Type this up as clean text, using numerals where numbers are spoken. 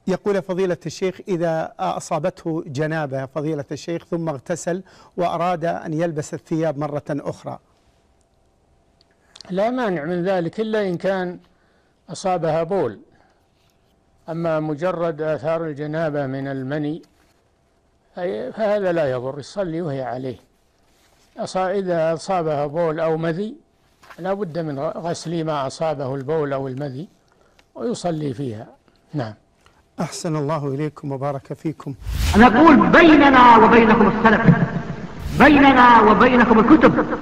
يقول فضيلة الشيخ: إذا أصابته جنابة فضيلة الشيخ ثم اغتسل وأراد أن يلبس الثياب مرة أخرى، لا مانع من ذلك إلا إن كان أصابها بول. أما مجرد آثار الجنابة من المني فهذا لا يضر، يصلي وهي عليه. إذا أصابها بول أو مذي لا بد من غسل ما أصابه البول أو المذي ويصلي فيها. نعم. أحسن الله إليكم وبارك فيكم. نقول بيننا وبينكم السلف، بيننا وبينكم الكتب،